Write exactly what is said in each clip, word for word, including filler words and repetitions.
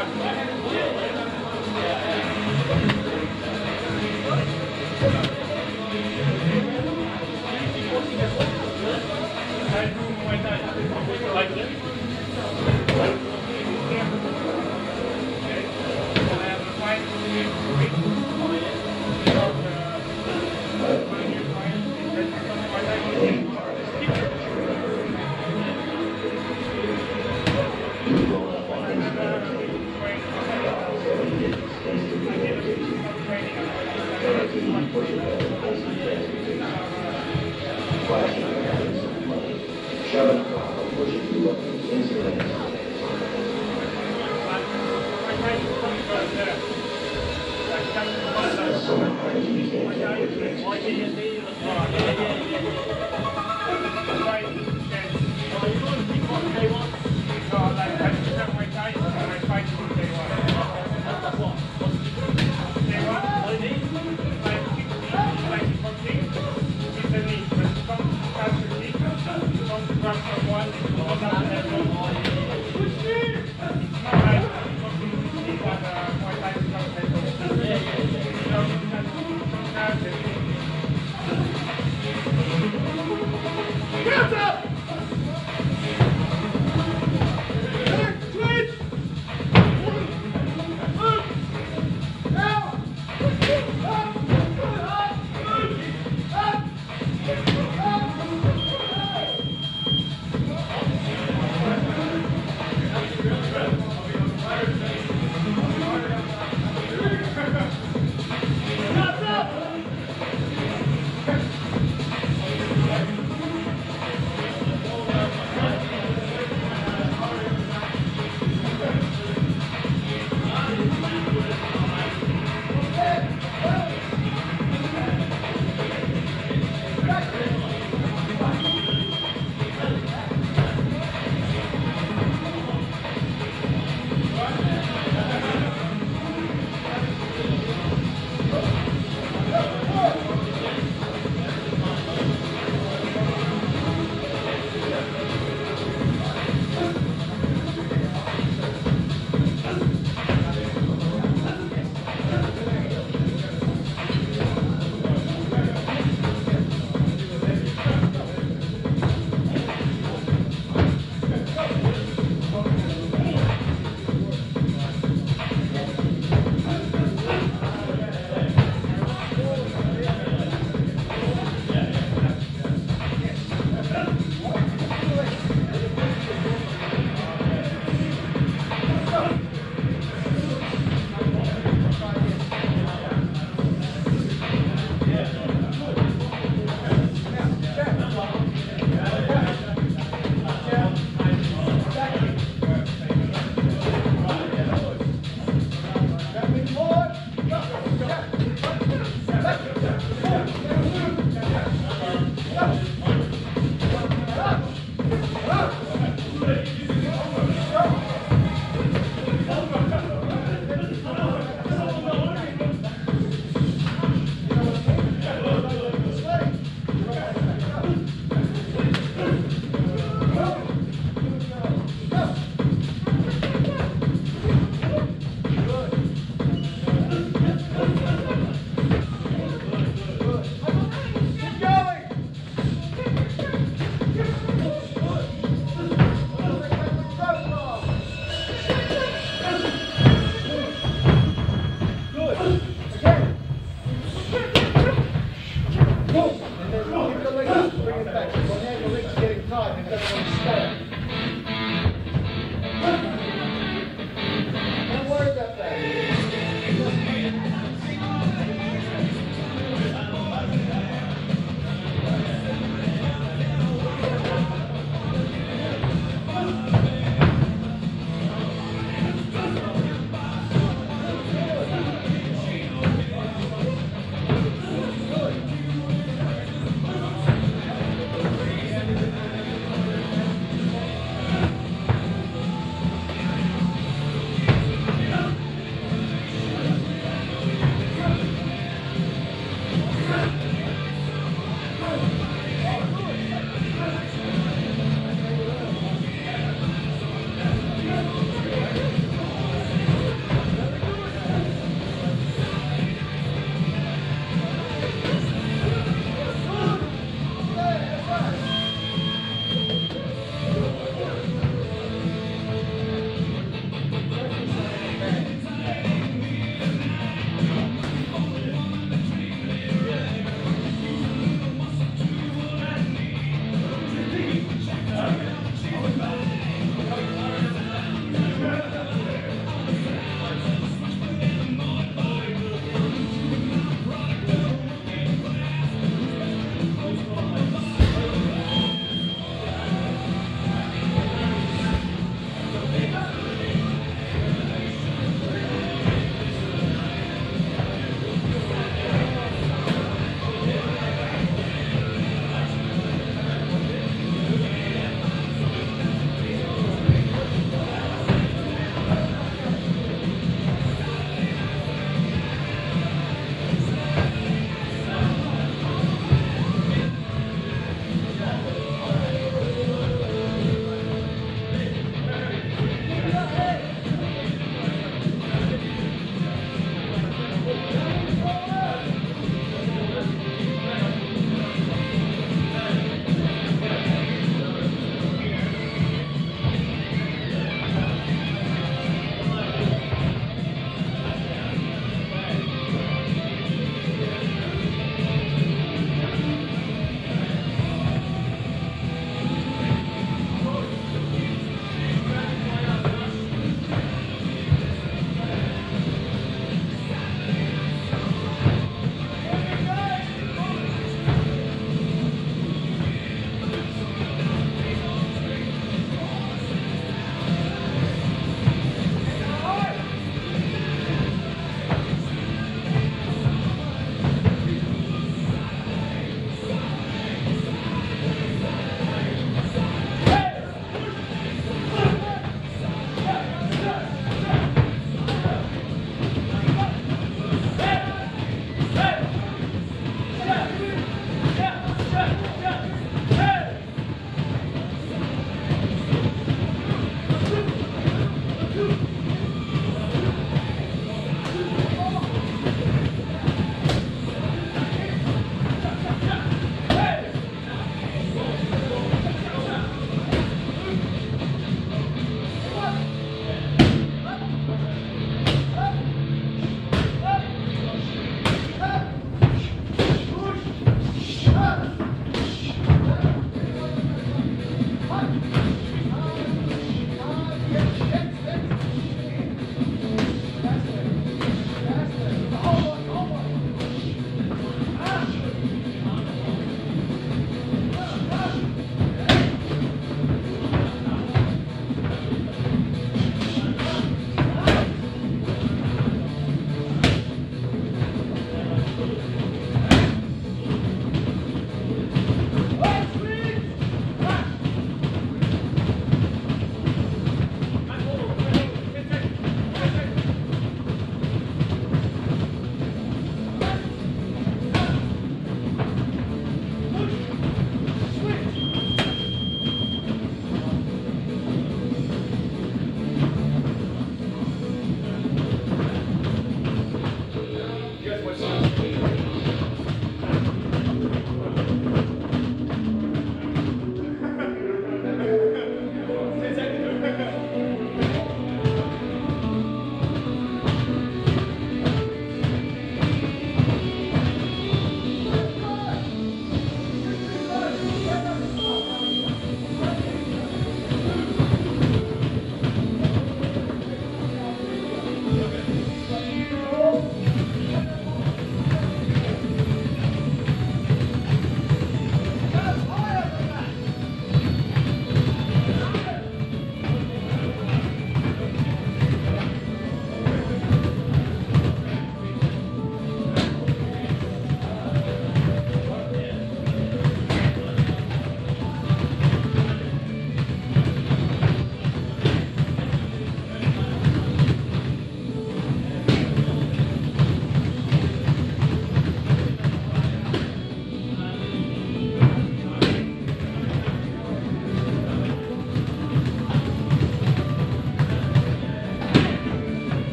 Hands up!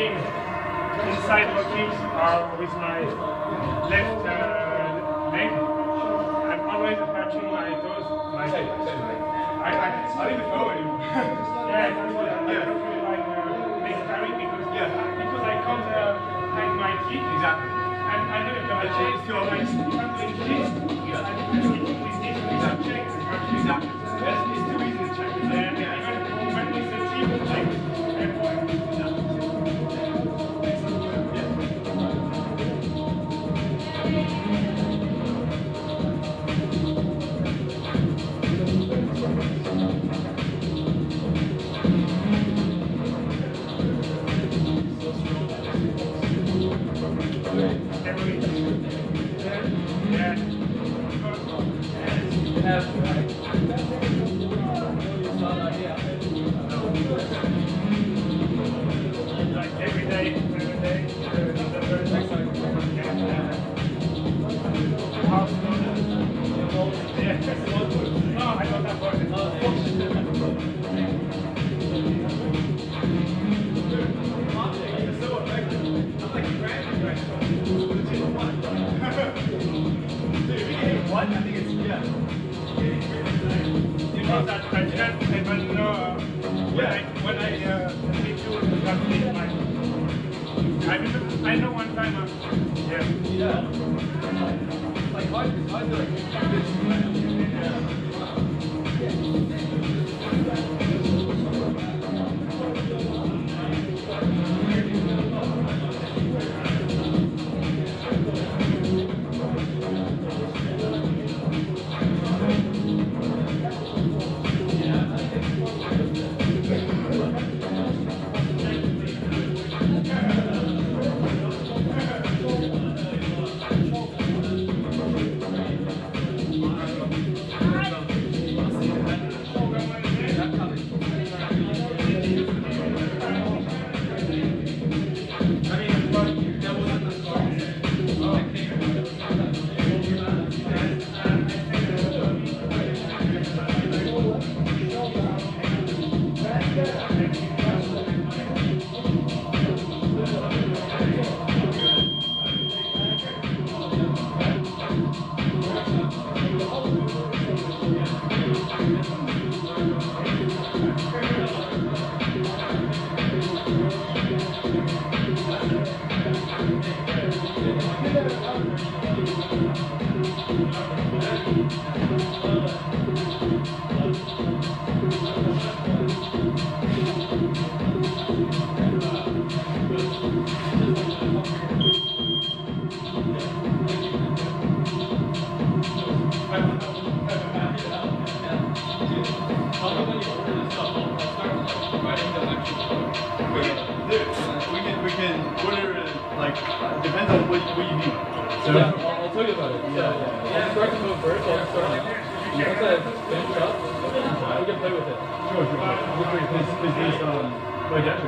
kicking inside locking or with my left uh, leg. I'm always touching my toes. My I, I, I don't even know anymore. Yeah, I don't really like uh, make carry because, yeah. because I can't uh, hide my kick. Exactly. And I know that I change to like something kick. Yeah. I'm kicking with this. Exactly. Exactly. Yes, it's too easy to check. And even when it's a team, like, everyone. I know one time, uh, yeah. Yeah. Like, I feel like depends on what, what you need. So yeah, I'll, I'll tell you about it. Yeah, yeah. yeah. I'll start to go first. I'll start. Once I finish up, we can play with it. Sure, sure. Is, is, is this um like yeah?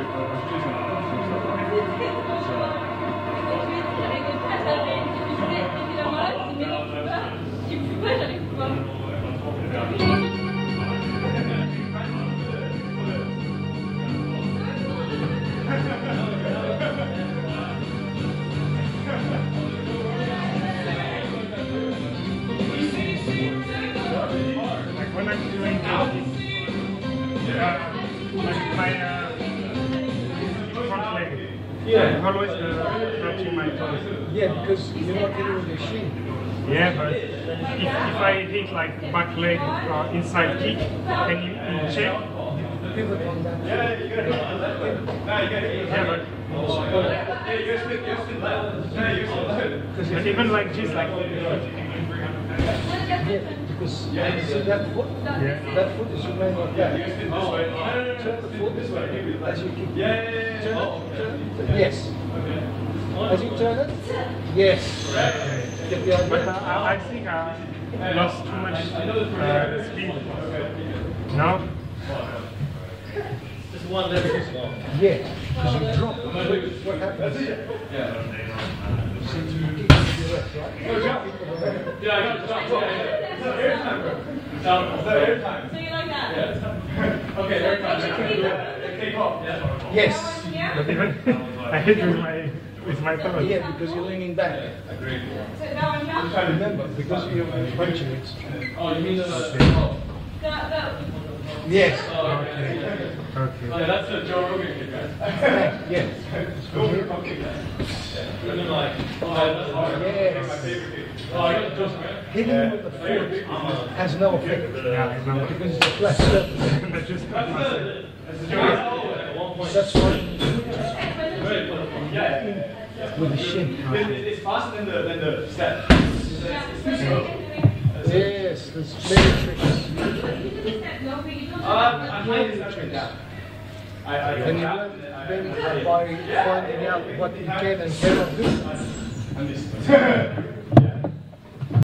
Yeah. I'm always uh, touching my toes. Yeah, because you're not hitting with your shin. Yeah, but if, if I hit like back leg or inside kick, can you, you check? Pivot on that. Yeah, you got it. Yeah, but yeah, you're split, you're split left. Yeah, you're split left. And even like this, like yeah, because yeah, you see that foot? Yeah. That foot is remaining like that. Oh, turn the foot this way as you kick. Yeah, yeah, yeah. Turn Oh, it. Turn it. Yes. Okay. As you turn it? Yes. Get the idea? But uh, I think I lost too much uh, speed. No? Just one level too small. Yeah, because you drop. What happens? Yeah. So you kick to the left, right? Yeah, I got it. Stop. It's not airtime, bro. It's not airtime. So you like that? Yeah. Okay, airtime. Take off. Yes. But even I hit with my with my thumb. Yeah, because you're leaning back. Agreed. Remember, because you're punching it. Oh, you mean the... Oh. Yes. Oh, okay. Okay. Yeah, that's the Joe Rogan kick, right? Yes. Joe Rogan kick. And then like, oh, that's hard. Yes. My favorite kick. Oh, I got the Joe Rogan. Hitting with the foot has no effect. Yeah, I know. Because it's a flat surface. I just cut That's myself. the... That's the Joe Rogan. At one point. That's why Very close. Yeah. with the shin. It's faster than the, than the step. Yes, there's many tricks. Uh, I'm hiding this down. I, I, And you learn then by finding out what you can and cannot do. I missed it.